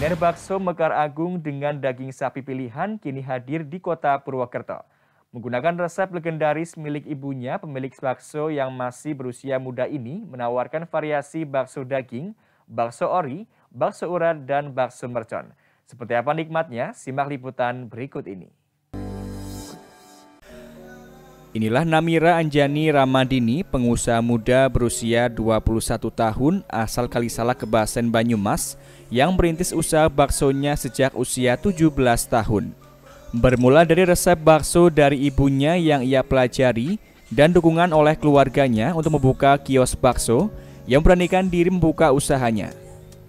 Kuliner bakso Mekar Agung dengan daging sapi pilihan kini hadir di kota Purwokerto. Menggunakan resep legendaris milik ibunya, pemilik bakso yang masih berusia muda ini menawarkan variasi bakso daging, bakso ori, bakso urat, dan bakso mercon. Seperti apa nikmatnya? Simak liputan berikut ini. Inilah Namira Anjani Ramadini, pengusaha muda berusia 21 tahun asal Kalisalak, Kebasen, Banyumas, yang merintis usaha baksonya sejak usia 17 tahun. Bermula dari resep bakso dari ibunya yang ia pelajari dan dukungan oleh keluarganya untuk membuka kios bakso yang beranikan diri membuka usahanya.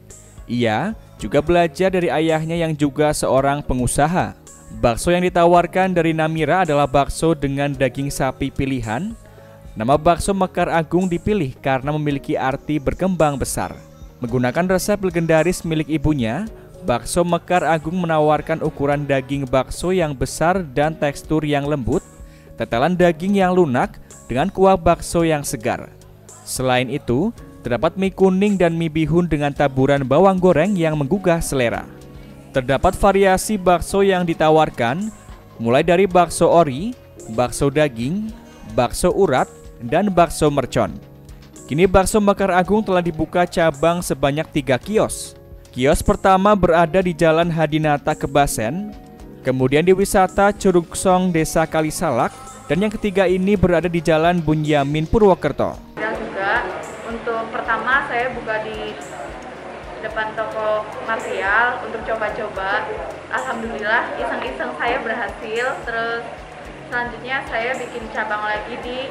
Ia juga belajar dari ayahnya yang juga seorang pengusaha. Bakso yang ditawarkan dari Namira adalah bakso dengan daging sapi pilihan. Nama bakso Mekar Agung dipilih karena memiliki arti berkembang besar. Menggunakan resep legendaris milik ibunya, bakso Mekar Agung menawarkan ukuran daging bakso yang besar dan tekstur yang lembut, tetelan daging yang lunak dengan kuah bakso yang segar. Selain itu, terdapat mie kuning dan mie bihun dengan taburan bawang goreng yang menggugah selera. Terdapat variasi bakso yang ditawarkan, mulai dari bakso ori, bakso daging, bakso urat, dan bakso mercon. Kini bakso Mekar Agung telah dibuka cabang sebanyak 3 kios. Kios pertama berada di Jalan Hadinata, Kebasen, kemudian di wisata Curug Song, Desa Kalisalak, dan yang ketiga ini berada di Jalan Bunyamin, Purwokerto. Dan juga untuk pertama saya buka di depan toko material untuk coba-coba. Alhamdulillah iseng-iseng saya berhasil. Terus selanjutnya saya bikin cabang lagi di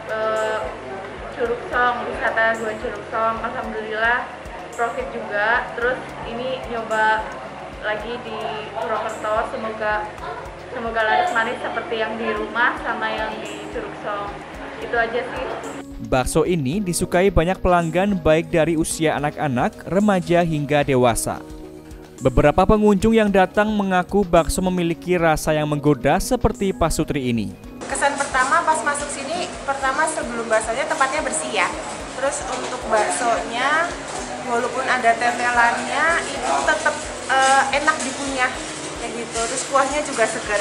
Curug Song, wisata 2 Curug Song. Alhamdulillah profit juga. Terus ini nyoba lagi di Purwokerto, semoga laris manis seperti yang di rumah sama yang di Curug Song. Itu aja sih. Bakso ini disukai banyak pelanggan baik dari usia anak-anak, remaja hingga dewasa. Beberapa pengunjung yang datang mengaku bakso memiliki rasa yang menggoda seperti Pak Sutri ini. Kesan pertama pas masuk sini, pertama sebelum baksonya tempatnya bersih ya. Terus untuk baksonya walaupun ada tetelannya itu tetap enak dikunyah kayak gitu. Terus kuahnya juga segar.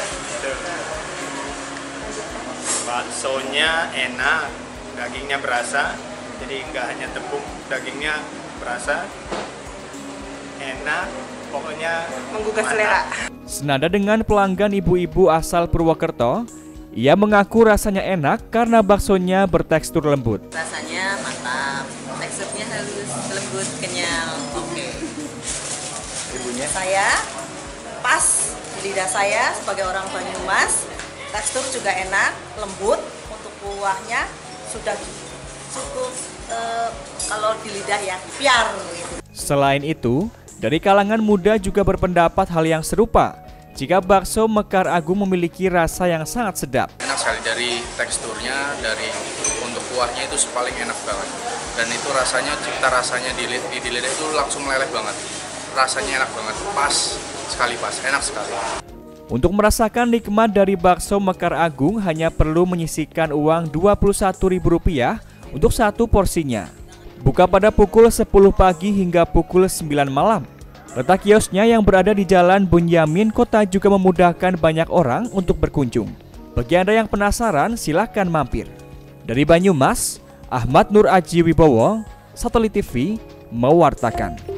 Baksonya enak, dagingnya berasa, jadi nggak hanya tepung, dagingnya berasa, enak, pokoknya menggugah selera. Senada dengan pelanggan ibu-ibu asal Purwokerto, ia mengaku rasanya enak karena baksonya bertekstur lembut. Rasanya mantap, teksturnya halus, lembut, kenyal, oke. Ibunya? Saya pas di lidah saya sebagai orang Banyumas, tekstur juga enak, lembut, untuk kuahnya sudah cukup kalau di lidah ya, piar gitu. Selain itu, dari kalangan muda juga berpendapat hal yang serupa. Jika bakso Mekar Agung memiliki rasa yang sangat sedap. Enak sekali dari teksturnya, dari untuk kuahnya itu paling enak banget. Dan itu rasanya, cipta rasanya di lidah itu langsung meleleh banget. Rasanya enak banget, pas, enak sekali. Untuk merasakan nikmat dari bakso Mekar Agung hanya perlu menyisihkan uang Rp21.000 untuk satu porsinya. Buka pada pukul 10 pagi hingga pukul 9 malam. Letak kiosnya yang berada di Jalan Bunyamin Kota juga memudahkan banyak orang untuk berkunjung. Bagi Anda yang penasaran, silakan mampir. Dari Banyumas, Ahmad Nur Aji Wibowo, Satelit TV, mewartakan.